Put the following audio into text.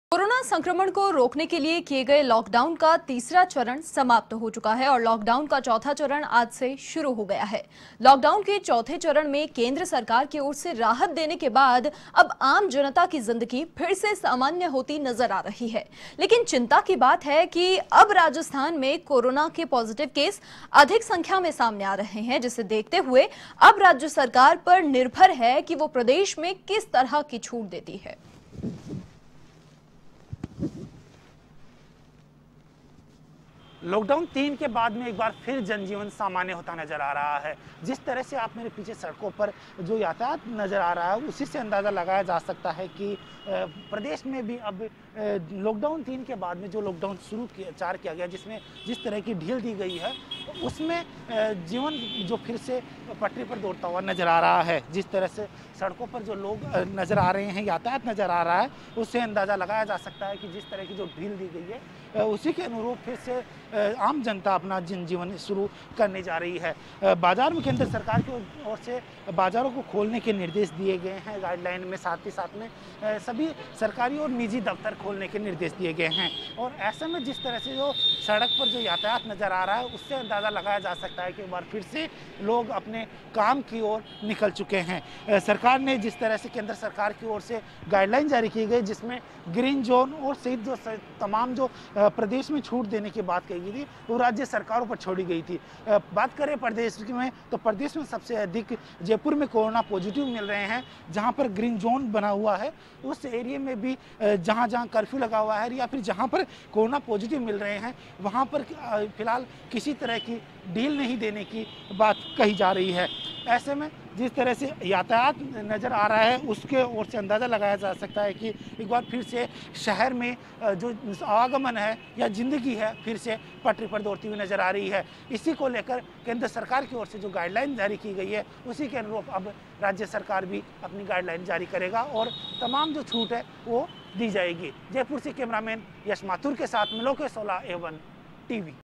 Corona संक्रमण को रोकने के लिए किए गए लॉकडाउन का तीसरा चरण समाप्त हो चुका है और लॉकडाउन का चौथा चरण आज से शुरू हो गया है। लॉकडाउन के चौथे चरण में केंद्र सरकार की ओर से राहत देने के बाद अब आम जनता की जिंदगी फिर से सामान्य होती नजर आ रही है। लेकिन चिंता की बात है कि अब राजस्थान में कोरोना के पॉजिटिव केस अधिक संख्या में सामने आ रहे हैं, जिसे देखते हुए अब राज्य सरकार पर निर्भर है कि वो प्रदेश में किस तरह की छूट देती है। लॉकडाउन 3 के बाद में एक बार फिर जनजीवन सामान्य होता नजर आ रहा है। जिस तरह से आप मेरे पीछे सड़कों पर जो यातायात नजर आ रहा है, उसी से अंदाज़ा लगाया जा सकता है कि प्रदेश में भी अब लॉकडाउन 3 के बाद में जो लॉकडाउन चार किया गया, जिसमें जिस तरह की ढील दी गई है, उसमें जीवन जो फिर से पटरी पर दौड़ता हुआ नजर आ रहा है। जिस तरह से सड़कों पर जो लोग नजर आ रहे हैं, यातायात नजर आ रहा है, उससे अंदाज़ा लगाया जा सकता है कि जिस तरह की जो ढील दी गई है, उसी के अनुरूप फिर से आम जनता अपना जनजीवन शुरू करने जा रही है। बाजार में केंद्र सरकार की ओर से बाजारों को खोलने के निर्देश दिए गए हैं गाइडलाइन में, साथ ही साथ में सभी सरकारी और निजी दफ्तर खोलने के निर्देश दिए गए हैं। और ऐसे में जिस तरह से जो सड़क पर जो यातायात नज़र आ रहा है, उससे अंदाज़ा लगाया जा सकता है कि एक बार फिर से लोग अपने काम की ओर निकल चुके हैं। सरकार ने जिस तरह से केंद्र सरकार की ओर से गाइडलाइन जारी की गई, जिसमें ग्रीन जोन और सहित जो तमाम जो प्रदेश में छूट देने की बात कही गई थी, वो राज्य सरकारों पर छोड़ी गई थी। बात करें प्रदेश में, तो प्रदेश में सबसे अधिक जयपुर में कोरोना पॉजिटिव मिल रहे हैं। जहां पर ग्रीन जोन बना हुआ है, उस एरिया में भी जहां जहां कर्फ्यू लगा हुआ है या फिर जहां पर कोरोना पॉजिटिव मिल रहे हैं, वहां पर फिलहाल किसी तरह की ढील नहीं देने की बात कही जा रही है। ऐसे में जिस तरह से यातायात नज़र आ रहा है, उसके ओर से अंदाज़ा लगाया जा सकता है कि एक बार फिर से शहर में जो आवागमन है या ज़िंदगी है, फिर से पटरी पर दौड़ती हुई नज़र आ रही है। इसी को लेकर केंद्र सरकार की ओर से जो गाइडलाइन जारी की गई है, उसी के अनुरूप अब राज्य सरकार भी अपनी गाइडलाइन जारी करेगा और तमाम जो छूट है वो दी जाएगी। जयपुर से कैमरामैन यश माथुर के साथ में लोकेश सोला, A1 TV।